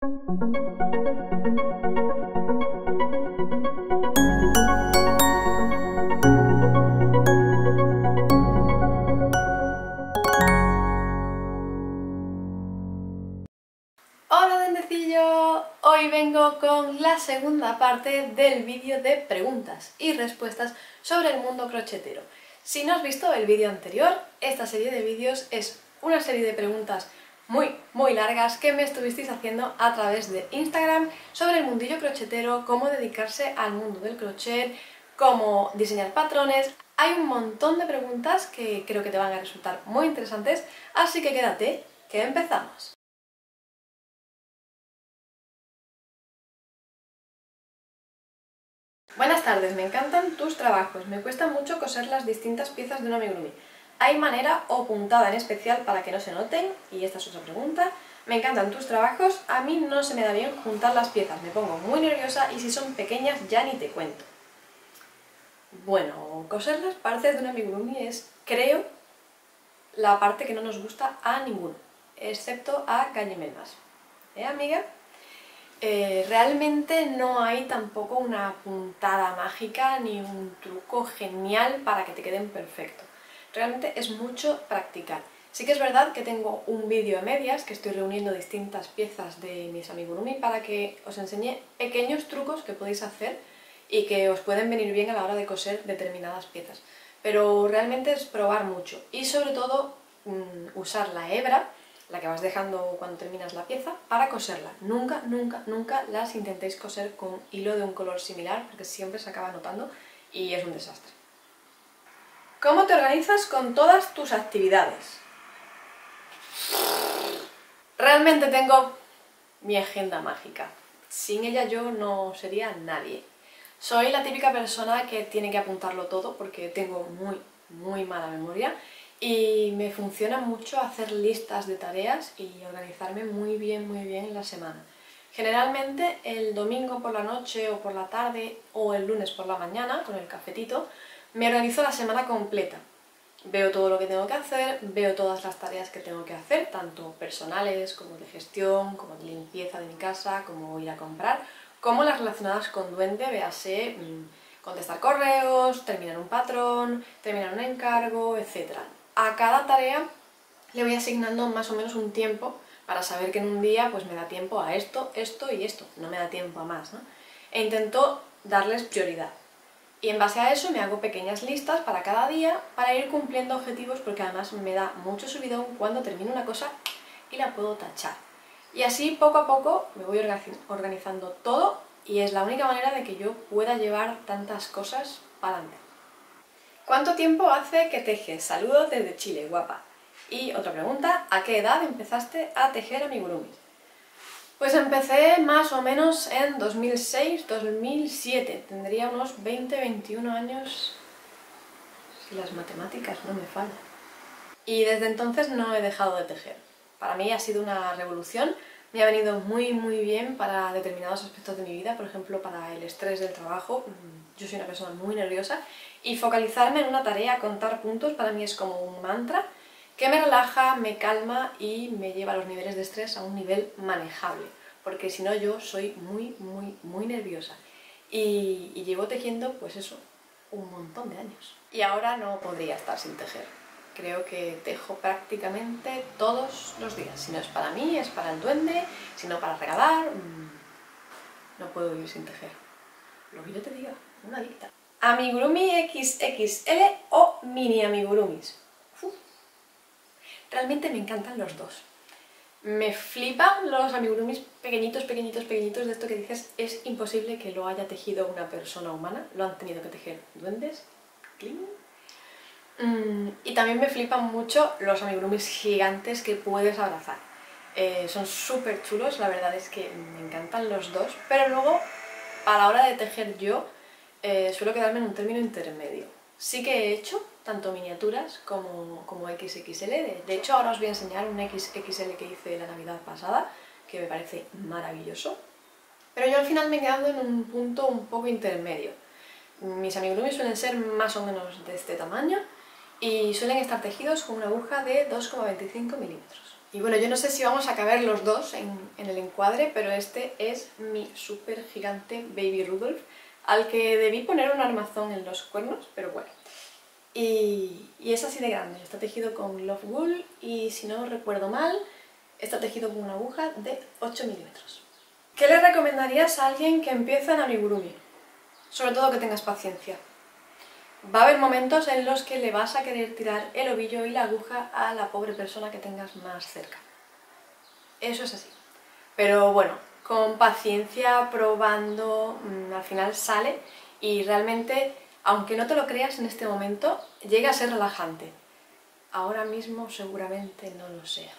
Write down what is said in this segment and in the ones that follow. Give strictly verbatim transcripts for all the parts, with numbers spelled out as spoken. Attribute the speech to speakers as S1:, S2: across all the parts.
S1: Hola duendecillo, hoy vengo con la segunda parte del vídeo de preguntas y respuestas sobre el mundo crochetero. Si no has visto el vídeo anterior, esta serie de vídeos es una serie de preguntas muy muy largas que me estuvisteis haciendo a través de Instagram sobre el mundillo crochetero, cómo dedicarse al mundo del crochet, cómo diseñar patrones. Hay un montón de preguntas que creo que te van a resultar muy interesantes, así que quédate, que empezamos. Buenas tardes, me encantan tus trabajos, me cuesta mucho coser las distintas piezas de un amigurumi. ¿Hay manera o puntada en especial para que no se noten? Y esta es otra pregunta. Me encantan tus trabajos, a mí no se me da bien juntar las piezas, me pongo muy nerviosa y si son pequeñas ya ni te cuento. Bueno, coser las partes de un amigurumi es, creo, la parte que no nos gusta a ninguno, excepto a Gallimelmas. ¿Eh, amiga? Eh, realmente no hay tampoco una puntada mágica ni un truco genial para que te queden perfecto. Realmente es mucho practicar. Sí que es verdad que tengo un vídeo a medias, que estoy reuniendo distintas piezas de mis amigurumi para que os enseñe pequeños trucos que podéis hacer y que os pueden venir bien a la hora de coser determinadas piezas. Pero realmente es probar mucho y sobre todo mmm, usar la hebra, la que vas dejando cuando terminas la pieza, para coserla. Nunca, nunca, nunca las intentéis coser con hilo de un color similar porque siempre se acaba notando y es un desastre. ¿Cómo te organizas con todas tus actividades? Realmente tengo mi agenda mágica. Sin ella yo no sería nadie. Soy la típica persona que tiene que apuntarlo todo porque tengo muy, muy mala memoria y me funciona mucho hacer listas de tareas y organizarme muy bien, muy bien en la semana. Generalmente el domingo por la noche o por la tarde o el lunes por la mañana, con el cafetito, me organizo la semana completa. Veo todo lo que tengo que hacer, veo todas las tareas que tengo que hacer, tanto personales como de gestión, como de limpieza de mi casa, como ir a comprar, como las relacionadas con duende, véase contestar correos, terminar un patrón, terminar un encargo, etcétera. A cada tarea le voy asignando más o menos un tiempo para saber que en un día pues me da tiempo a esto, esto y esto, no me da tiempo a más, ¿no? E intento darles prioridad. Y en base a eso me hago pequeñas listas para cada día para ir cumpliendo objetivos porque además me da mucho subidón cuando termino una cosa y la puedo tachar. Y así poco a poco me voy organizando todo y es la única manera de que yo pueda llevar tantas cosas para adelante. ¿Cuánto tiempo hace que tejes? Saludos desde Chile, guapa. Y otra pregunta, ¿a qué edad empezaste a tejer amigurumis? Pues empecé más o menos en dos mil seis, dos mil siete, tendría unos veinte, veintiún años, si las matemáticas no me fallan. Y desde entonces no he dejado de tejer. Para mí ha sido una revolución, me ha venido muy muy bien para determinados aspectos de mi vida, por ejemplo para el estrés del trabajo. Yo soy una persona muy nerviosa y focalizarme en una tarea, contar puntos, para mí es como un mantra que me relaja, me calma y me lleva los niveles de estrés a un nivel manejable, porque si no yo soy muy, muy, muy nerviosa y, y llevo tejiendo, pues eso, un montón de años. Y ahora no podría estar sin tejer. Creo que tejo prácticamente todos los días. Si no es para mí, es para el duende, si no para regalar, mmm, no puedo vivir sin tejer. Lo que yo te diga, una adicta. ¿Amigurumi equis equis ele o mini amigurumis? Uf. Realmente me encantan los dos. Me flipan los amigurumis pequeñitos, pequeñitos, pequeñitos, de esto que dices, es imposible que lo haya tejido una persona humana, lo han tenido que tejer duendes. ¡Cling! Mm, y también me flipan mucho los amigurumis gigantes que puedes abrazar. Eh, son súper chulos, la verdad es que me encantan los dos, pero luego, a la hora de tejer yo, eh, suelo quedarme en un término intermedio. Sí que he hecho tanto miniaturas como, como equis equis ele. De hecho, ahora os voy a enseñar un equis equis ele que hice la Navidad pasada, que me parece maravilloso. Pero yo al final me he quedado en un punto un poco intermedio. Mis amigurumis suelen ser más o menos de este tamaño y suelen estar tejidos con una aguja de dos coma veinticinco milímetros. Y bueno, yo no sé si vamos a caber los dos en, en el encuadre, pero este es mi súper gigante Baby Rudolph, al que debí poner un armazón en los cuernos, pero bueno. Y, y es así de grande, está tejido con Love Wool y, si no recuerdo mal, está tejido con una aguja de ocho milímetros. ¿Qué le recomendarías a alguien que empieza en amigurumi? Sobre todo que tengas paciencia. Va a haber momentos en los que le vas a querer tirar el ovillo y la aguja a la pobre persona que tengas más cerca. Eso es así. Pero bueno, con paciencia, probando, al final sale y realmente, aunque no te lo creas en este momento, llega a ser relajante. Ahora mismo seguramente no lo sea.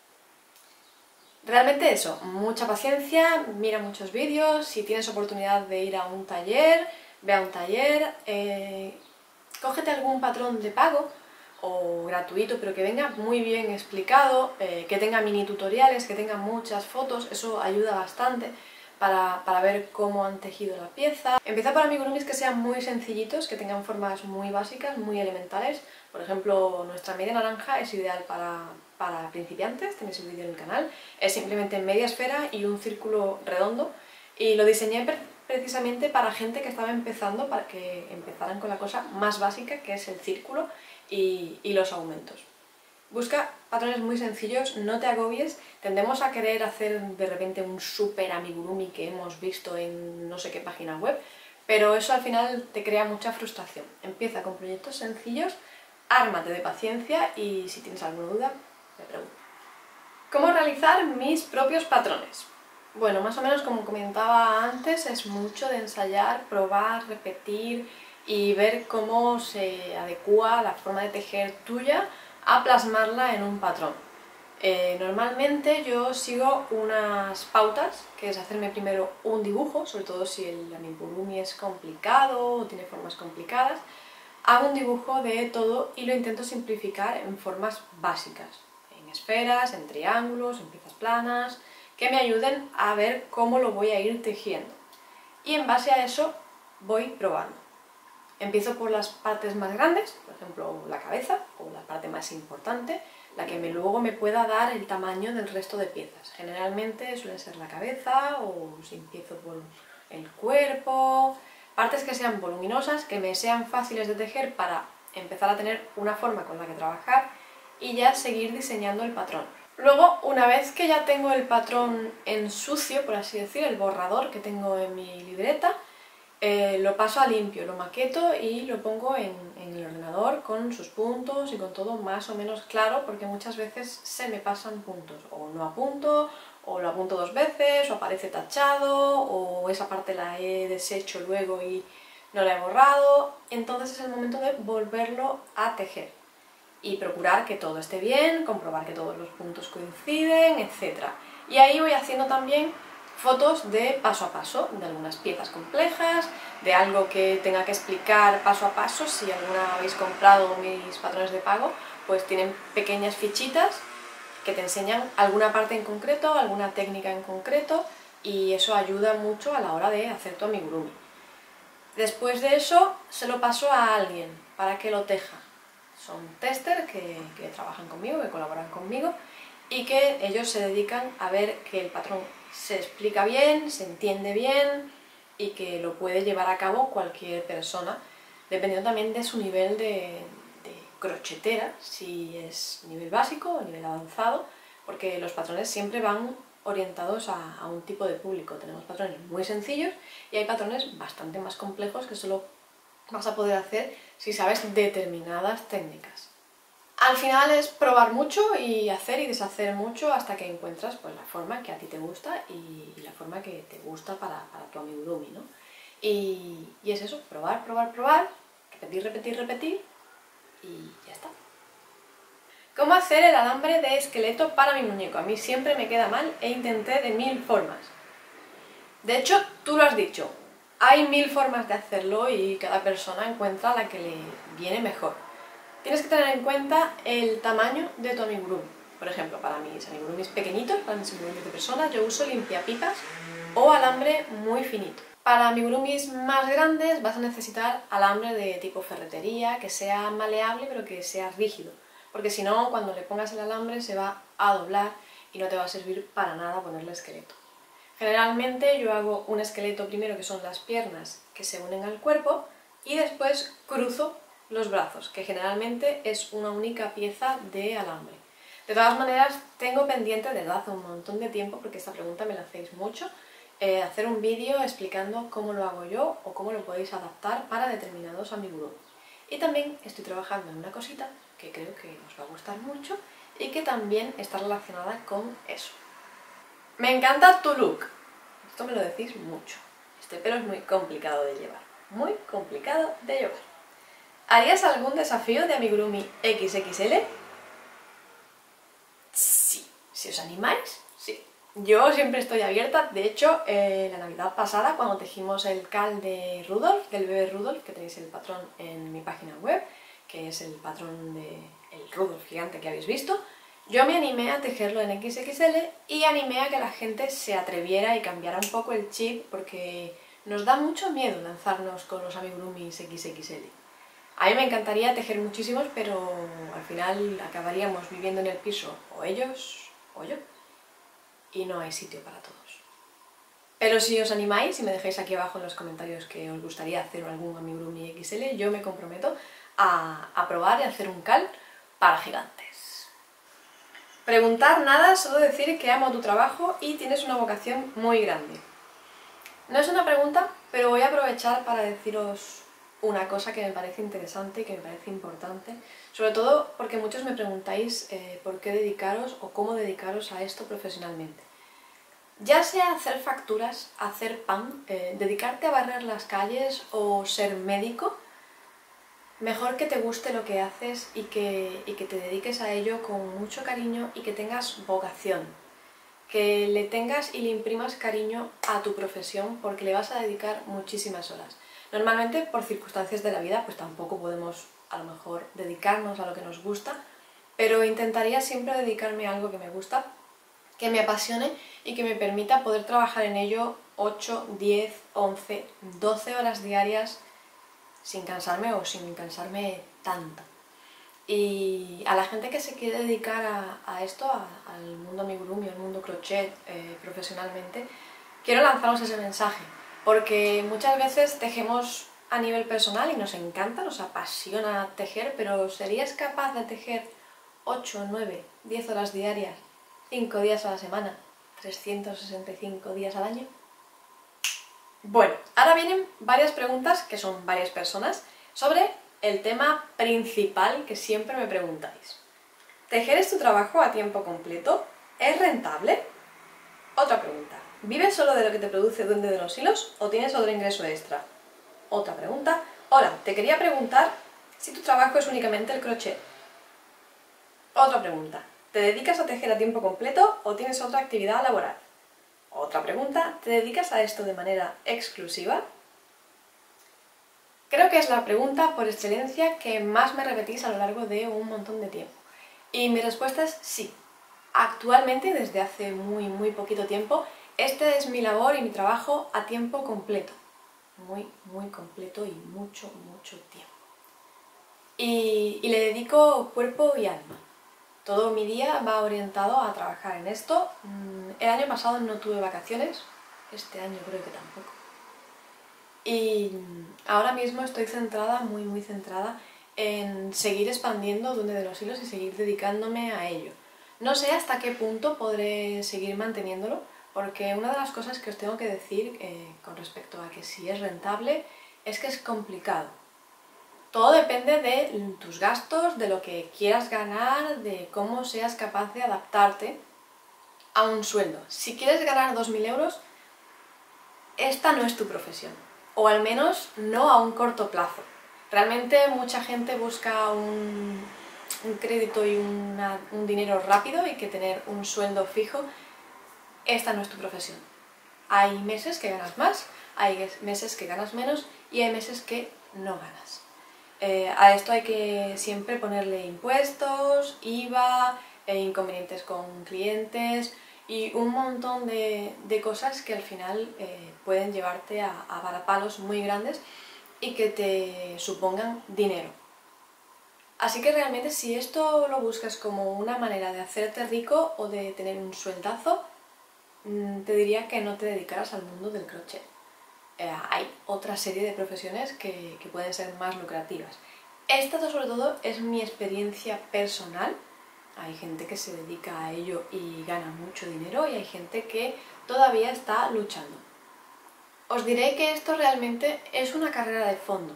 S1: Realmente eso, mucha paciencia, mira muchos vídeos, si tienes oportunidad de ir a un taller, ve a un taller, eh, cógete algún patrón de pago o gratuito, pero que venga muy bien explicado, eh, que tenga mini tutoriales, que tenga muchas fotos, eso ayuda bastante para, para ver cómo han tejido la pieza. Empieza por amigurumis que sean muy sencillitos, que tengan formas muy básicas, muy elementales. Por ejemplo, nuestra media naranja es ideal para, para principiantes, tenéis el vídeo en el canal. Es simplemente media esfera y un círculo redondo, y lo diseñé precisamente para gente que estaba empezando, para que empezaran con la cosa más básica, que es el círculo y, y los aumentos. Busca patrones muy sencillos, no te agobies. Tendemos a querer hacer de repente un super amigurumi que hemos visto en no sé qué página web, pero eso al final te crea mucha frustración. Empieza con proyectos sencillos, ármate de paciencia y si tienes alguna duda, me pregunto. ¿Cómo realizar mis propios patrones? Bueno, más o menos como comentaba antes, es mucho de ensayar, probar, repetir y ver cómo se adecua la forma de tejer tuya a plasmarla en un patrón. Eh, normalmente yo sigo unas pautas, que es hacerme primero un dibujo, sobre todo si el amigurumi es complicado o tiene formas complicadas. Hago un dibujo de todo y lo intento simplificar en formas básicas, en esferas, en triángulos, en piezas planas, que me ayuden a ver cómo lo voy a ir tejiendo. Y en base a eso voy probando. Empiezo por las partes más grandes, por ejemplo la cabeza, o la parte más importante, la que me, luego me pueda dar el tamaño del resto de piezas. Generalmente suele ser la cabeza, o si empiezo por el cuerpo, partes que sean voluminosas, que me sean fáciles de tejer para empezar a tener una forma con la que trabajar y ya seguir diseñando el patrón. Luego, una vez que ya tengo el patrón en sucio, por así decir, el borrador que tengo en mi libreta, eh, lo paso a limpio, lo maqueto y lo pongo en, en el ordenador con sus puntos y con todo más o menos claro, porque muchas veces se me pasan puntos, o no apunto, o lo apunto dos veces, o aparece tachado, o esa parte la he deshecho luego y no la he borrado. Entonces es el momento de volverlo a tejer y procurar que todo esté bien, comprobar que todos los puntos coinciden, etcétera. Y ahí voy haciendo también fotos de paso a paso, de algunas piezas complejas, de algo que tenga que explicar paso a paso. Si alguna habéis comprado mis patrones de pago, pues tienen pequeñas fichitas que te enseñan alguna parte en concreto, alguna técnica en concreto, y eso ayuda mucho a la hora de hacer tu amigurumi. Después de eso se lo paso a alguien para que lo teja. Son testers que, que trabajan conmigo, que colaboran conmigo, y que ellos se dedican a ver que el patrón se explica bien, se entiende bien y que lo puede llevar a cabo cualquier persona, dependiendo también de su nivel de, de crochetera, si es nivel básico o nivel avanzado, porque los patrones siempre van orientados a, a un tipo de público. Tenemos patrones muy sencillos y hay patrones bastante más complejos que solo vas a poder hacer si sabes determinadas técnicas. Al final es probar mucho y hacer y deshacer mucho hasta que encuentras pues, la forma que a ti te gusta y, y la forma que te gusta para, para tu amigurumi, ¿no? Y, y es eso, probar, probar, probar, repetir, repetir, repetir y ya está. ¿Cómo hacer el alambre de esqueleto para mi muñeco? A mí siempre me queda mal e intenté de mil formas. De hecho, tú lo has dicho, hay mil formas de hacerlo y cada persona encuentra la que le viene mejor. Tienes que tener en cuenta el tamaño de tu amigurumi. Por ejemplo, para mis amigurumis pequeñitos, para mis amigurumis de personas, yo uso limpiapipas o alambre muy finito. Para amigurumis más grandes vas a necesitar alambre de tipo ferretería, que sea maleable pero que sea rígido, porque si no, cuando le pongas el alambre se va a doblar y no te va a servir para nada ponerle esqueleto. Generalmente yo hago un esqueleto primero, que son las piernas que se unen al cuerpo, y después cruzo los brazos, que generalmente es una única pieza de alambre. De todas maneras, tengo pendiente desde hace un montón de tiempo, porque esta pregunta me la hacéis mucho, eh, hacer un vídeo explicando cómo lo hago yo o cómo lo podéis adaptar para determinados amigurumi. Y también estoy trabajando en una cosita que creo que os va a gustar mucho y que también está relacionada con eso. Me encanta tu look. Esto me lo decís mucho. Este pelo es muy complicado de llevar. Muy complicado de llevar. ¿Harías algún desafío de amigurumi equis equis ele? Sí. Si os animáis, sí. Yo siempre estoy abierta. De hecho, eh, la Navidad pasada, cuando tejimos el cal de Rudolf, del bebé Rudolf, que tenéis el patrón en mi página web, que es el patrón del Rudolf gigante que habéis visto, yo me animé a tejerlo en equis equis ele y animé a que la gente se atreviera y cambiara un poco el chip, porque nos da mucho miedo lanzarnos con los amigurumis equis equis ele. A mí me encantaría tejer muchísimos, pero al final acabaríamos viviendo en el piso o ellos o yo, y no hay sitio para todos. Pero si os animáis y me dejáis aquí abajo en los comentarios que os gustaría hacer algún amigurumi equis ele, yo me comprometo a, a probar y hacer un cal para gigantes. Preguntar nada, solo decir que amo tu trabajo y tienes una vocación muy grande. No es una pregunta, pero voy a aprovechar para deciros una cosa que me parece interesante y que me parece importante, sobre todo porque muchos me preguntáis eh, por qué dedicaros o cómo dedicaros a esto profesionalmente. Ya sea hacer facturas, hacer pan, eh, dedicarte a barrer las calles o ser médico, mejor que te guste lo que haces y que, y que te dediques a ello con mucho cariño y que tengas vocación, que le tengas y le imprimas cariño a tu profesión, porque le vas a dedicar muchísimas horas. Normalmente, por circunstancias de la vida, pues tampoco podemos a lo mejor dedicarnos a lo que nos gusta, pero intentaría siempre dedicarme a algo que me gusta, que me apasione y que me permita poder trabajar en ello ocho, diez, once, doce horas diarias sin cansarme o sin cansarme tanto. Y a la gente que se quiere dedicar a, a esto, a, al mundo amigurumi, al mundo crochet eh, profesionalmente, quiero lanzaros ese mensaje, porque muchas veces tejemos a nivel personal y nos encanta, nos apasiona tejer, pero ¿serías capaz de tejer ocho, nueve, diez horas diarias, cinco días a la semana, trescientos sesenta y cinco días al año? Bueno, ahora vienen varias preguntas, que son varias personas, sobre el tema principal que siempre me preguntáis. ¿Tejer es tu trabajo a tiempo completo? ¿Es rentable? Otra pregunta. ¿Vives solo de lo que te produce Duende de los Hilos o tienes otro ingreso extra? Otra pregunta. Hola, te quería preguntar si tu trabajo es únicamente el crochet. Otra pregunta. ¿Te dedicas a tejer a tiempo completo o tienes otra actividad laboral? Otra pregunta. ¿Te dedicas a esto de manera exclusiva? Creo que es la pregunta por excelencia que más me repetís a lo largo de un montón de tiempo. Y mi respuesta es sí. Actualmente, desde hace muy muy poquito tiempo, este es mi labor y mi trabajo a tiempo completo. Muy, muy completo y mucho, mucho tiempo. Y, y le dedico cuerpo y alma. Todo mi día va orientado a trabajar en esto. El año pasado no tuve vacaciones, este año creo que tampoco. Y ahora mismo estoy centrada, muy muy centrada, en seguir expandiendo Duende de los Hilos y seguir dedicándome a ello. No sé hasta qué punto podré seguir manteniéndolo, porque una de las cosas que os tengo que decir eh, con respecto a que si es rentable es que es complicado. Todo depende de tus gastos, de lo que quieras ganar, de cómo seas capaz de adaptarte a un sueldo. Si quieres ganar dos mil euros, esta no es tu profesión, o al menos no a un corto plazo. Realmente mucha gente busca un, un crédito y una, un dinero rápido y que tener un sueldo fijo. Esta no es tu profesión. Hay meses que ganas más, hay meses que ganas menos y hay meses que no ganas. Eh, a esto hay que siempre ponerle impuestos, I V A, eh, inconvenientes con clientes y un montón de, de cosas que al final eh, pueden llevarte a, a varapalos muy grandes y que te supongan dinero. Así que realmente si esto lo buscas como una manera de hacerte rico o de tener un sueldazo, te diría que no te dedicaras al mundo del crochet. Eh, hay otra serie de profesiones que, que pueden ser más lucrativas. Esta sobre todo es mi experiencia personal. Hay gente que se dedica a ello y gana mucho dinero y hay gente que todavía está luchando. Os diré que esto realmente es una carrera de fondo.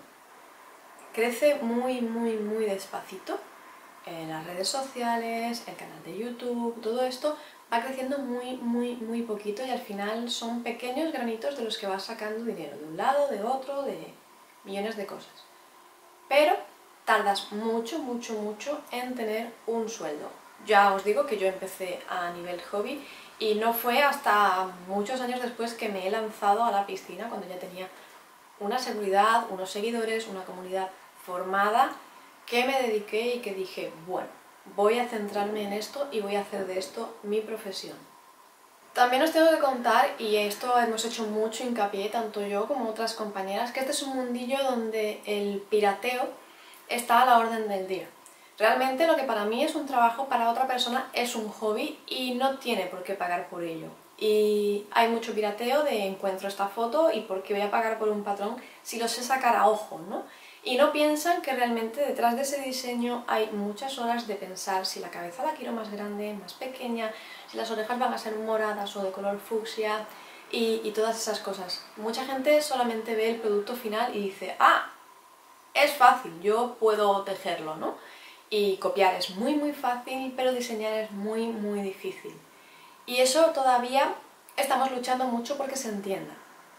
S1: Crece muy, muy, muy despacito. En las redes sociales, el canal de YouTube, todo esto va creciendo muy, muy, muy poquito y al final son pequeños granitos de los que vas sacando dinero, de un lado, de otro, de millones de cosas. Pero tardas mucho, mucho, mucho en tener un sueldo. Ya os digo que yo empecé a nivel hobby y no fue hasta muchos años después que me he lanzado a la piscina, cuando ya tenía una seguridad, unos seguidores, una comunidad formada, que me dediqué y que dije, bueno, voy a centrarme en esto y voy a hacer de esto mi profesión. También os tengo que contar, y esto hemos hecho mucho hincapié, tanto yo como otras compañeras, que este es un mundillo donde el pirateo está a la orden del día. Realmente lo que para mí es un trabajo, para otra persona es un hobby y no tiene por qué pagar por ello. Y hay mucho pirateo de encuentro esta foto y por qué voy a pagar por un patrón si lo sé sacar a ojo, ¿no? Y no piensan que realmente detrás de ese diseño hay muchas horas de pensar si la cabeza la quiero más grande, más pequeña, si las orejas van a ser moradas o de color fucsia y, y todas esas cosas. Mucha gente solamente ve el producto final y dice, ah, es fácil, yo puedo tejerlo, ¿no? Y copiar es muy muy fácil, pero diseñar es muy muy difícil. Y eso todavía estamos luchando mucho porque se entienda.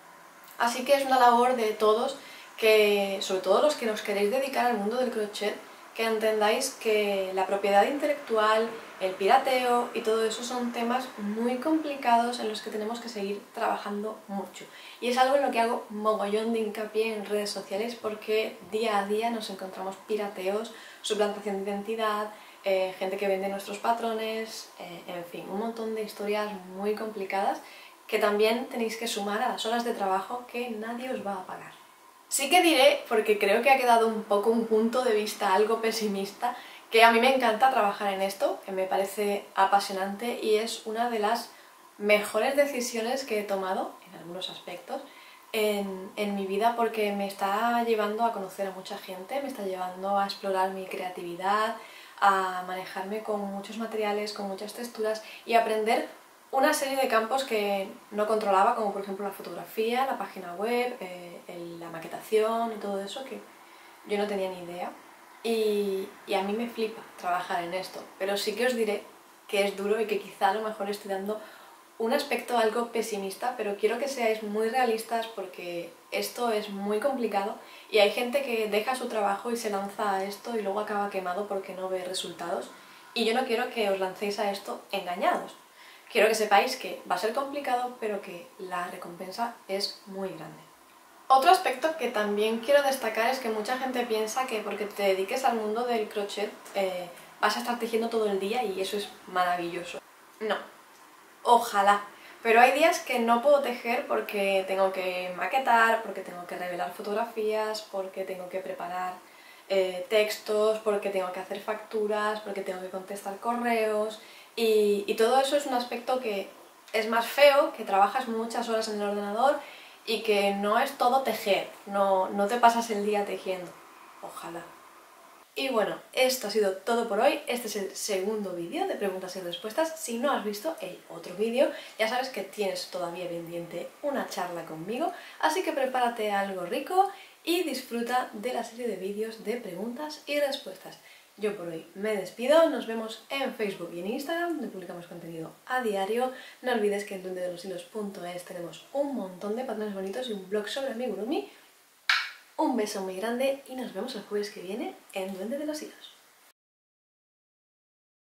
S1: Así que es una labor de todos, que, sobre todo los que nos queréis dedicar al mundo del crochet, que entendáis que la propiedad intelectual, el pirateo y todo eso son temas muy complicados en los que tenemos que seguir trabajando mucho. Y es algo en lo que hago mogollón de hincapié en redes sociales porque día a día nos encontramos pirateos, suplantación de identidad, eh, gente que vende nuestros patrones, eh, en fin, un montón de historias muy complicadas que también tenéis que sumar a las horas de trabajo que nadie os va a pagar. Sí que diré, porque creo que ha quedado un poco un punto de vista algo pesimista, que a mí me encanta trabajar en esto, que me parece apasionante y es una de las mejores decisiones que he tomado, en algunos aspectos, en, en mi vida, porque me está llevando a conocer a mucha gente, me está llevando a explorar mi creatividad, a manejarme con muchos materiales, con muchas texturas y a aprender una serie de campos que no controlaba, como por ejemplo la fotografía, la página web, eh, el, la maquetación y todo eso, que yo no tenía ni idea. Y, y a mí me flipa trabajar en esto, pero sí que os diré que es duro y que quizá a lo mejor estoy dando un aspecto algo pesimista, pero quiero que seáis muy realistas porque esto es muy complicado y hay gente que deja su trabajo y se lanza a esto y luego acaba quemado porque no ve resultados. Y yo no quiero que os lancéis a esto engañados. Quiero que sepáis que va a ser complicado, pero que la recompensa es muy grande. Otro aspecto que también quiero destacar es que mucha gente piensa que porque te dediques al mundo del crochet eh, vas a estar tejiendo todo el día y eso es maravilloso. No, ojalá. Pero hay días que no puedo tejer porque tengo que maquetar, porque tengo que revelar fotografías, porque tengo que preparar eh, textos, porque tengo que hacer facturas, porque tengo que contestar correos. Y, y todo eso es un aspecto que es más feo, que trabajas muchas horas en el ordenador y que no es todo tejer, no, no te pasas el día tejiendo. Ojalá. Y bueno, esto ha sido todo por hoy. Este es el segundo vídeo de preguntas y respuestas. Si no has visto el otro vídeo, ya sabes que tienes todavía pendiente una charla conmigo, así que prepárate algo rico y disfruta de la serie de vídeos de preguntas y respuestas. Yo por hoy me despido, nos vemos en Facebook y en Instagram, donde publicamos contenido a diario. No olvides que en duende de los hilos punto es tenemos un montón de patrones bonitos y un blog sobre amigurumi. Un beso muy grande y nos vemos el jueves que viene en Duende de los Hilos.